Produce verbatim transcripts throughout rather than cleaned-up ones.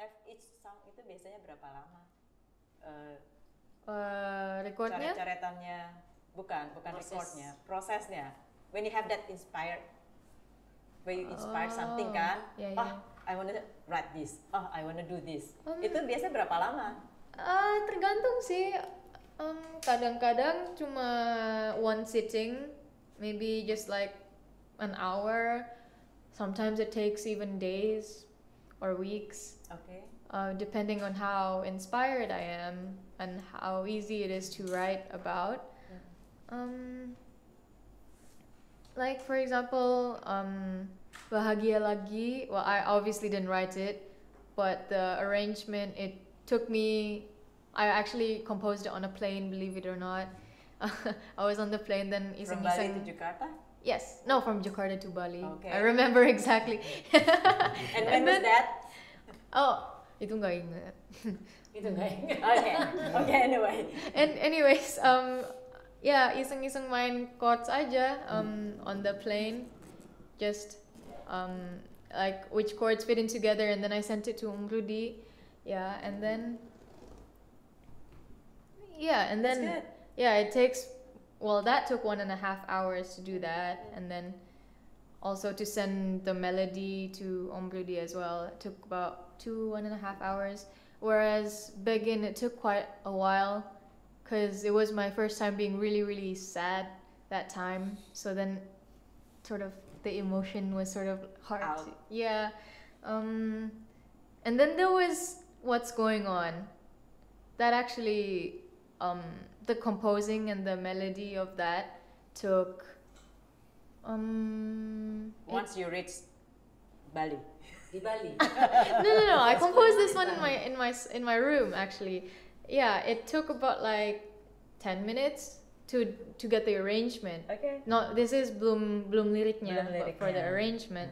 each song itu biasanya berapa lama? Uh, uh, recordnya? Coret-coretannya, bukan, bukan Proses. recordnya, prosesnya. When you have that inspired, when you inspire Oh, something kan, yeah, oh yeah. I wanna write this, oh I wanna do this. Um, Itu biasanya berapa lama? Uh, tergantung sih. Um, kadang-kadang cuma one sitting, maybe just like an hour. Sometimes it takes even days or weeks. Okay. Uh, depending on how inspired I am and how easy it is to write about. Um, like for example, um, Bahagia Lagi. Well, I obviously didn't write it, but the arrangement, it took me. I actually composed it on a plane, believe it or not. I was on the plane, then From Bali iseng-iseng. to Jakarta? Yes, no, from Jakarta to Bali. Okay. I remember exactly. And when was that? Oh, itu nggak ingat. Itu nggak ingat. Okay, okay anyway. And anyways, um, yeah, iseng-iseng main chords aja um on the plane, just um like which chords fit in together, and then I sent it to Um Rudy, yeah, and then yeah, and That's then good. yeah, it takes well that took one and a half hours to do that, and then also to send the melody to Om Rudy as well. It took about two one and a half hours. Whereas Begin, it took quite a while, because it was my first time being really really sad that time. So then, sort of the emotion was sort of hard. Out. To, yeah, um, and then there was What's Going On. That actually, um, the composing and the melody of that took. Um, it- Once you reach Bali. Di Bali. no, no, no. I What's composed going this on one in in my in my s- in my room actually. Yeah, it took about like ten minutes to to get the arrangement. Okay. No, this is belum belum liriknya, Belum but for the liriknya. arrangement.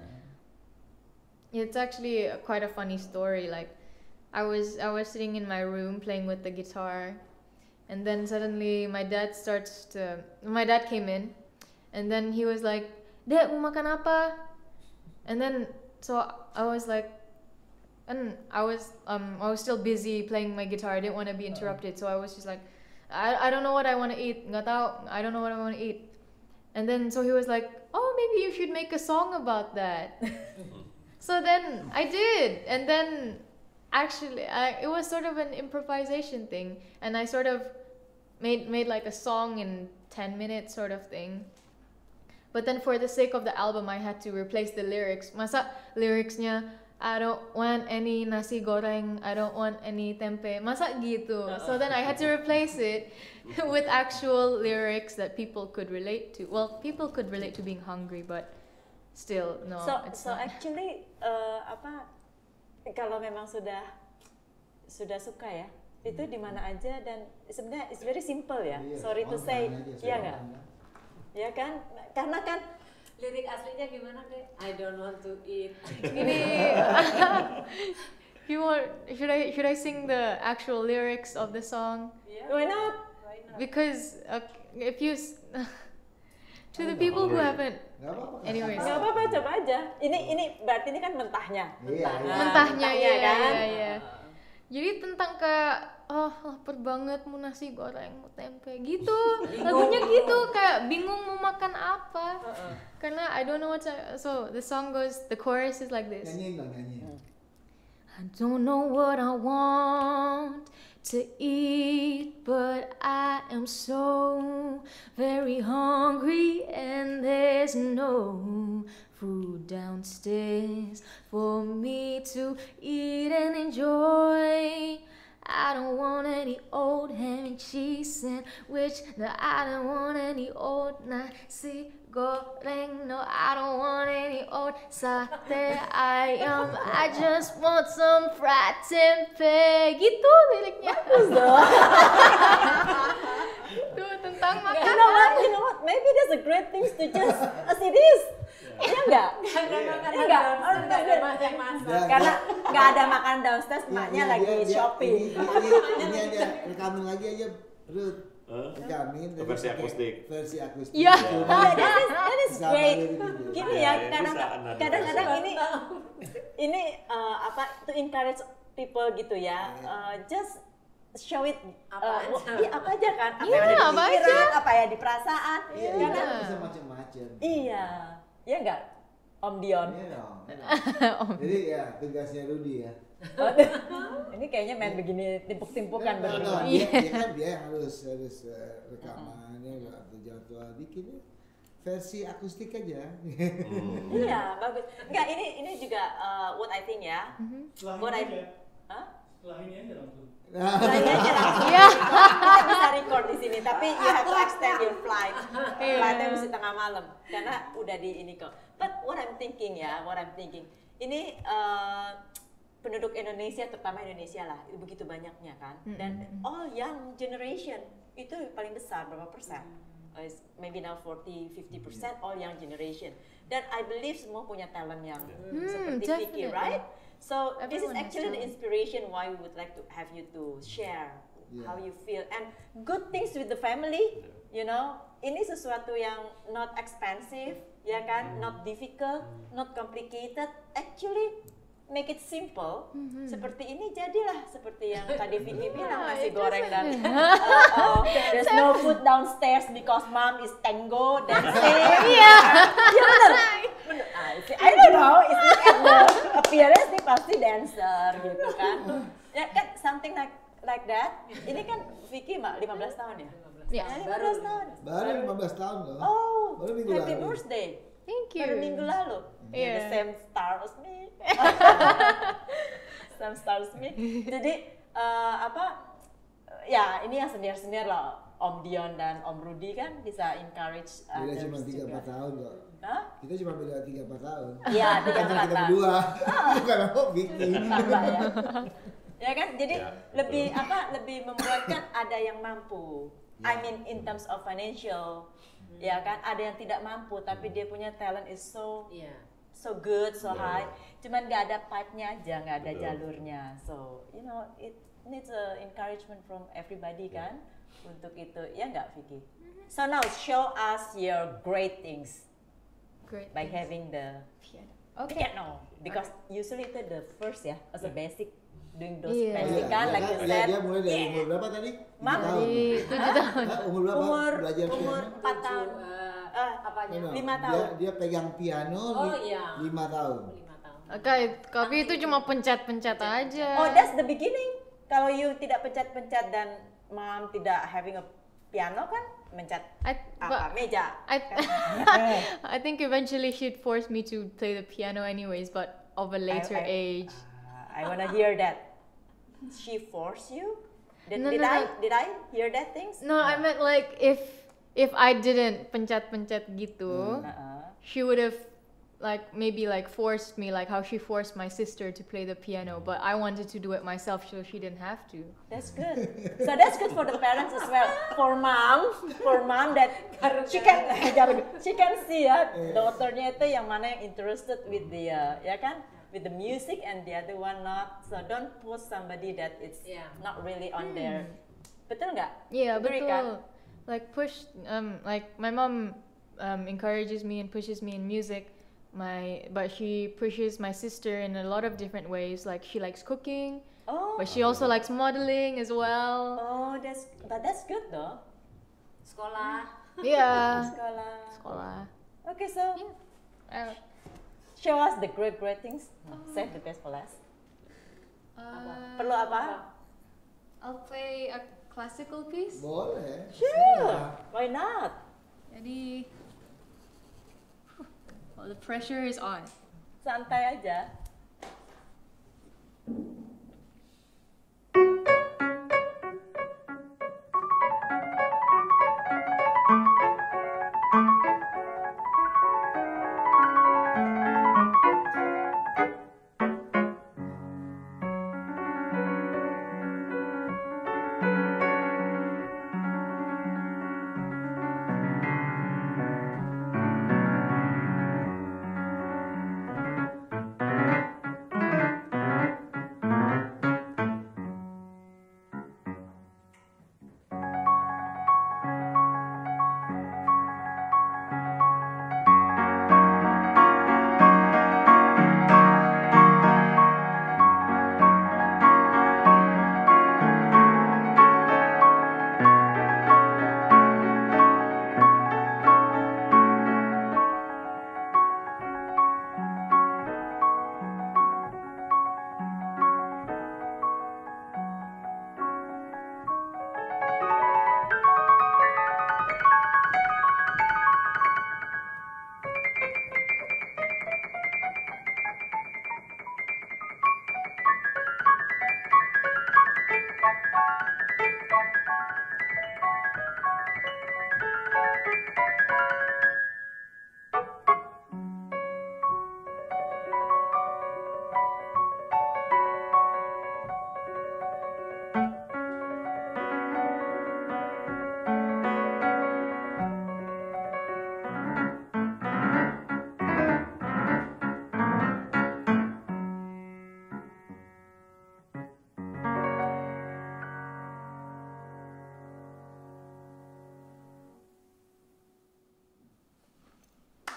It's actually a, quite a funny story. Like, I was I was sitting in my room playing with the guitar, and then suddenly my dad starts to. My dad came in, and then he was like, "Dek, mau makan apa?" And then so I was like, and I was um I was still busy playing my guitar. I didn't want to be interrupted, so I was just like, I I don't know what I want to eat. Nggak tahu. I don't know what I want to eat. And then so he was like, oh, maybe you should make a song about that. So then I did, and then actually I, it was sort of an improvisation thing, and I sort of made made like a song in ten minutes sort of thing. But then for the sake of the album, I had to replace the lyrics. Masa lyricsnya, I don't want any nasi goreng, I don't want any tempe. Masa gitu. So then I had to replace it with actual lyrics that people could relate to. Well, people could relate to being hungry, but still, no, so it's so not. actually uh, apa kalau memang sudah sudah suka ya, itu di mana aja, dan sebenarnya it's very simple ya. Iya, Sorry to spontan say, aja, iya nggak? spontan. Ya kan, karena kan Lirik aslinya gimana deh? I don't want to eat. Ini, you want? Should I should I sing the actual lyrics of the song? Yeah. why not? Why not? Because uh, if you s- to the Oh, people who nggak haven't. Nggak apa-apa. nggak Anyways. apa-apa. Nggak apa-apa, coba aja. Ini ini berarti ini kan mentahnya. Iya, iya. Nah, Mentahnya, iya, kan. iya, iya. Jadi tentang kayak oh lapar banget mau nasi goreng mau tempe gitu. Lagunya gitu kayak bingung mau makan apa. Uh-uh. Karena I don't know what to, so the song goes, the chorus is like this. Nyanyiin dong, nyanyiin. I don't know what I want to eat, but I am so very hungry, and there's no food downstairs for me to eat and enjoy. I don't want any old ham and cheese sandwich. No, I don't want any old nasi goreng. No, I don't want any old sate ayam. I just want some fried tempe. Gitu liriknya. Itu tentang You makanan. know what? You know what? Maybe that's a great thing to just as it is. Iya enggak? Karena makan Enggak, downstairs, enggak, nggak ada enggak. mas yang masak. Dia- Karena nggak ada makan downstairs, Iya, maknya dia- lagi dia- dia- shopping. Ini, ini, ini aja rekamin lagi aja, Ruth. Hah? Rekamin. tapi Versi pakai akustik. Versi akustik. Iya. Coba. Oh, that is, that is Sama great. lirik gitu. Gini Iya, ya, iya, kadang- bisa, ada kadang-kadang versi. ini ini uh, apa to encourage people gitu ya. Uh, just show it Apa uh, aja. iya, apa aja kan? Apa Iya, yang ada di apa pikiran, aja. apa ya di perasaan. Iya, Karena iya, bisa macam-macam. iya, ya enggak Om Dion. Iya dong. Jadi ya tugasnya Rudy ya. Ini kayaknya main begini timpuk-timpukan Nah, berdua. nah, dia, dia kan dia yang harus harus uh, rekamannya atau jadwal bikinnya versi akustik aja. Iya, bagus. Enggak, ini ini juga uh, what I think ya. Setelah What ini I aja. Hah? Setelah ini aja langsung. Nah, Nah, ini aja langsung. Iya. Kita bisa record di sini, tapi you have to extend your flight. Iya. Flightnya mesti tengah malam, karena udah di ini kok. But what I'm thinking ya, what I'm thinking, ini uh, penduduk Indonesia, terutama Indonesia lah, itu begitu banyaknya kan. Dan all young generation itu paling besar berapa persen? Uh, it's maybe now forty to fifty percent all young generation. Dan I believe semua punya talent yang seperti Vicky, definitely. right? So this is Everyone has actually the talent. inspiration why we would like to have you to share Yeah. how you feel and good things with the family. You know, ini sesuatu yang not expensive, ya kan? Not difficult, not complicated. Actually, make it simple. Seperti ini jadilah seperti yang tadi Vicky bilang, nasi it goreng dan doesn't- uh, oh, there's no food downstairs because mom is tango dancing. Iya. Ya benar. Benar. I, see, I don't know, it's look at the appearance nih pasti dancer gitu kan. Ya kan something like like that. Ini kan Vicky mbak lima belas tahun ya? Iya. Ya, lima belas tahun. baru lima belas tahun loh. Oh, Baru minggu happy lalu. birthday. Thank you. Baru minggu lalu. Iya. Yeah. The same star as me. Same star as me. Jadi eh, apa? Ya ini yang senior-senior lah. Om Dion dan Om Rudy kan bisa encourage Beda others cuma tiga juga. empat tahun kok. Hah? Kita cuma beda tiga empat tahun. Iya, tiga Karena empat kita tahun. berdua. Bukan aku bikin. Tambah ya. Ya kan, jadi Ya, lebih apa? Lebih membuatkan ada yang mampu. I mean in terms of financial, ya kan, ada yang tidak mampu tapi dia punya talent is so Iya. so good, so Betul. high. Cuman nggak ada pipe-nya aja, nggak ada Betul. jalurnya. So you know it needs a encouragement from everybody kan untuk itu. Ya nggak Vicky? So now show us your great things Great. by having the piano. piano because usually itu the first ya as a basic doing those Iya. basic Iya, kan dia like you kan- said. dia mulai dari Yeah. umur berapa tadi? Lima Mam. tahun. Di tujuh tahun. Hah, umur berapa? Umur Belajar umur piano? empat tahun. Uh, Ah, apanya? No, no. lima Dia- tahun. Dia, pegang piano Oh, li- iya. lima tahun. lima tahun. Oke, tapi itu cuma pencet-pencet aja. Oh, that's the beginning. Kalau you tidak pencet-pencet dan mom tidak having a piano kan mencet I, apa but meja. I, I think eventually she'd force me to play the piano anyways, but of a later I- age. Ah, I wanna hear that. She force you? Did, No, did no, I no. did I hear that things? No, I meant like if if I didn't pencet-pencet gitu, Uh-uh. she would have like maybe like forced me like how she forced my sister to play the piano, but I wanted to do it myself so she didn't have to. That's good. So that's good for the parents as well. For mom, for mom that she can she can see ya daughternya itu yang mana yang interested with the uh, ya kan with the music and the other one not. So don't push somebody that it's Yeah. not really on their. Betul nggak? Yeah, Agree betul. kan? Like push um like my mom um encourages me and pushes me in music. My but she pushes my sister in a lot of different ways. Like she likes cooking, Oh, but she also likes modeling as well. oh that's but that's good though. Sekolah. Yeah. Sekolah. Sekolah. Okay, so Uh, show us the great great things. Save the best for last. uh, Perlu apa? I'll play a classical piece. Boleh. Sure. Why not? Jadi, oh, the pressure is on. Santai aja. Thank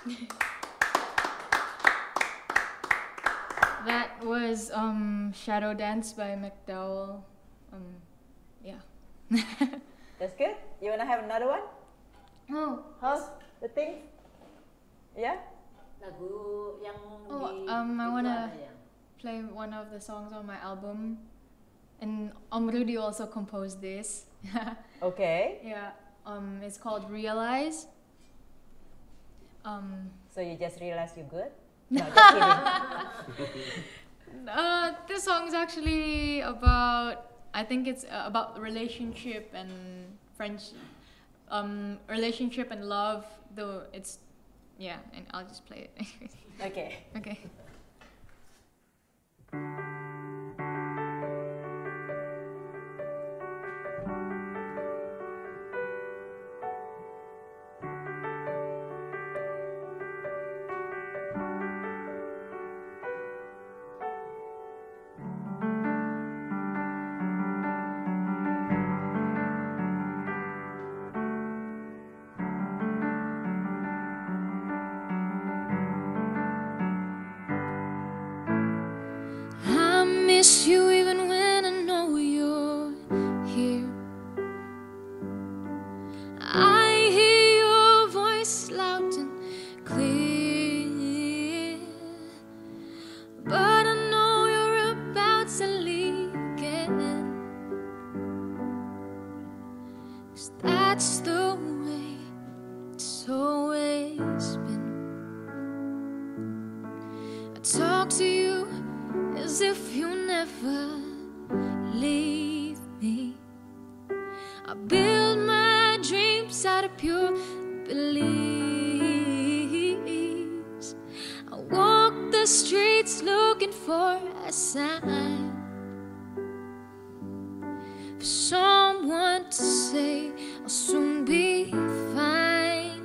That was um, Shadow Dance by McDowell. Um, yeah. That's good. You wanna have another one? Oh, How's the thing? Yeah. Lagu yang Oh, di um, I itu wanna- ada ya? play one of the songs on my album. And Om Rudy also composed this. Okay. Yeah. Um, it's called Realize. Um, So you just realize you're good? No, just kidding. uh, this song is actually about, I think it's uh, about relationship and friendship, um, relationship and love. Though it's, yeah, and I'll just play it. Okay. Okay. I miss you even when I know you're here. I hear your voice loud and clear, but I know you're about to leave again. 'Cause that's the way it's always been. I talk to you as if you never leave me. I build my dreams out of pure beliefs. I walk the streets looking for a sign, for someone to say I'll soon be fine.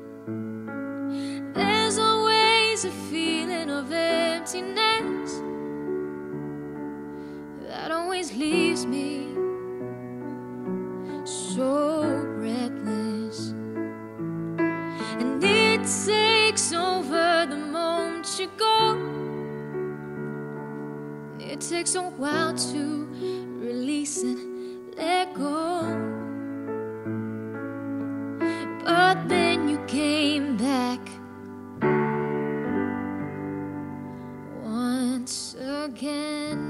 There's always a feeling of emptiness that always leaves me so breathless, and it takes over the moment you go. It takes a while to release and let go, but then you came back once again.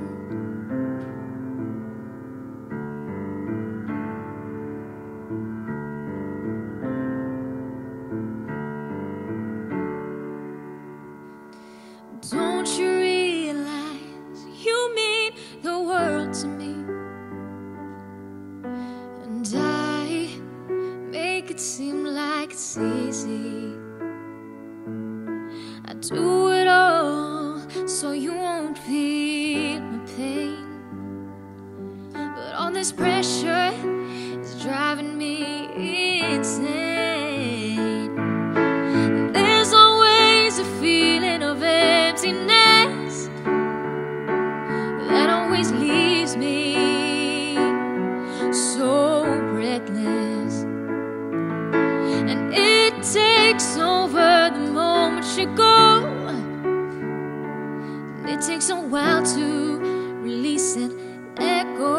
Don't you realize you mean the world to me? And I make it seem like it's easy. I do it all so you won't feel my pain, but all this pressure is driving me insane. There's always a feeling of emptiness that always leaves me so breathless, and it takes over the moment you go. It takes a while to release and let go.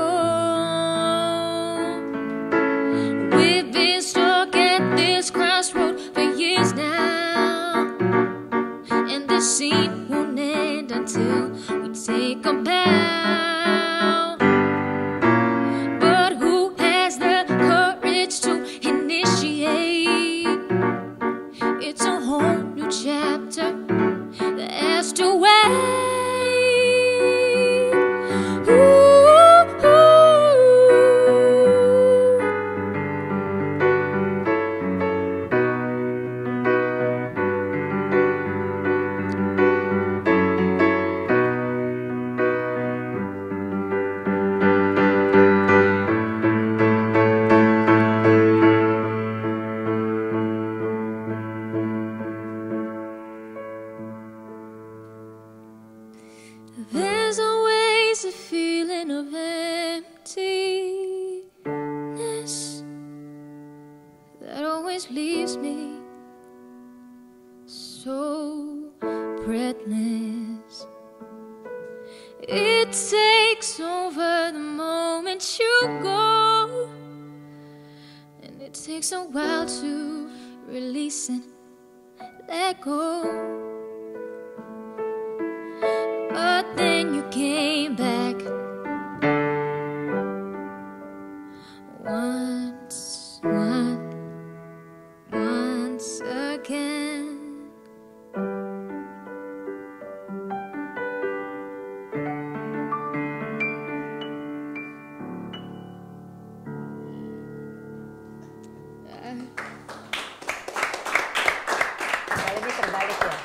We've been stuck at this crossroad for years now, and this scene won't end until we take a bow. But who has the courage to initiate? It's a whole new chapter that has to wait. There's always a feeling of emptiness that always leaves me It takes over the moment you go, and it takes a while to release and let go. But then you came back once, once, once again. Kali ini terbalik ya.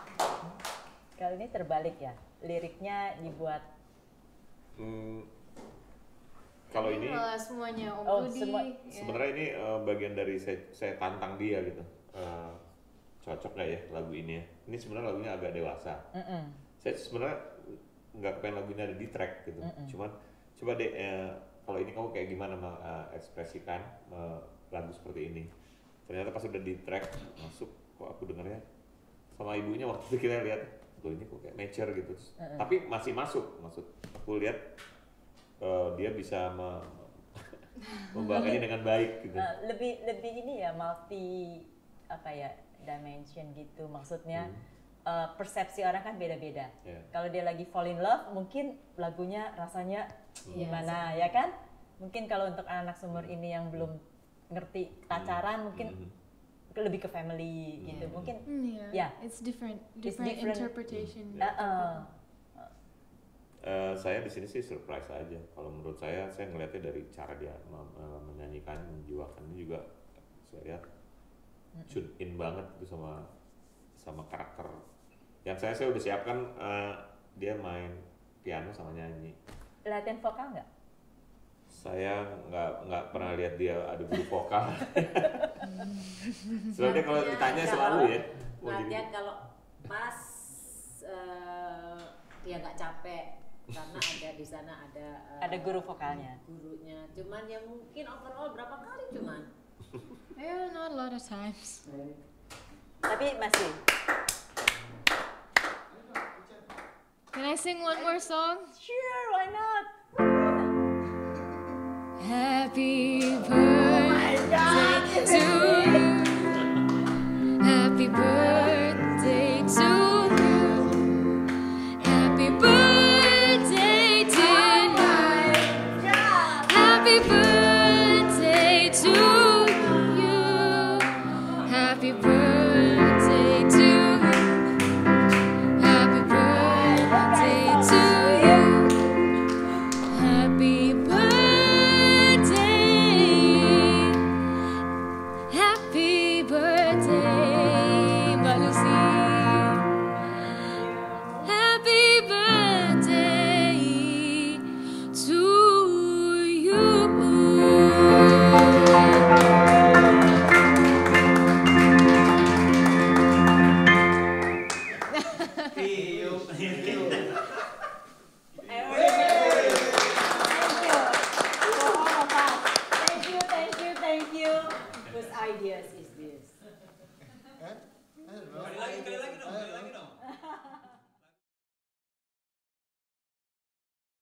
Kali ini terbalik ya. Liriknya dibuat. Hmm, kalau ini malah semuanya Om Oh, Budi. semua- ya. sebenarnya ini eh, bagian dari saya, saya tantang dia gitu. Eh, cocok nggak ya lagu ini ya? Ini sebenarnya lagunya agak dewasa. Mm-mm. Saya sebenarnya nggak pengen lagu ini ada di track gitu. Mm-mm. Cuman coba deh eh, kalau ini kamu kayak gimana mengekspresikan lagu seperti ini. Ternyata pas udah di track masuk, kok aku dengarnya sama ibunya waktu itu kita lihat, loh ini kok kayak mature gitu. Terus, Mm-mm. tapi masih masuk, maksud aku lihat eh, dia bisa me- membawakannya dengan baik gitu. Uh, lebih lebih ini ya multi apa ya dimension gitu maksudnya. Hmm. Uh, persepsi orang kan beda-beda. Ya. Kalau dia lagi fall in love, mungkin lagunya rasanya gimana ya kan? Mungkin kalau untuk anak seumur ini yang belum ngerti pacaran, mungkin Hmm. lebih ke family gitu. Mungkin Mm, yeah. Yeah. It's different, It's different, different. interpretation. uh, uh, Eh, saya di sini sih surprise aja. Kalau menurut saya, saya ngelihatnya dari cara dia mem- eh, menyanyikan, menjiwakannya juga saya lihat tune in banget itu sama sama karakter. Yang saya saya udah siapkan eh, dia main piano sama nyanyi. latihan vokal nggak? Saya nggak nggak pernah lihat dia ada guru vokal. Soalnya kalau Latihan ditanya kalau- selalu ya. mau jadi- Latihan kalau pas eh, dia nggak capek karena ada di sana ada eh, Ada guru vokalnya. gurunya. Cuman ya mungkin overall berapa kali cuman. Yeah, not a lot of times. Tapi masih. Can I sing one more song? Sure, why not? Happy birthday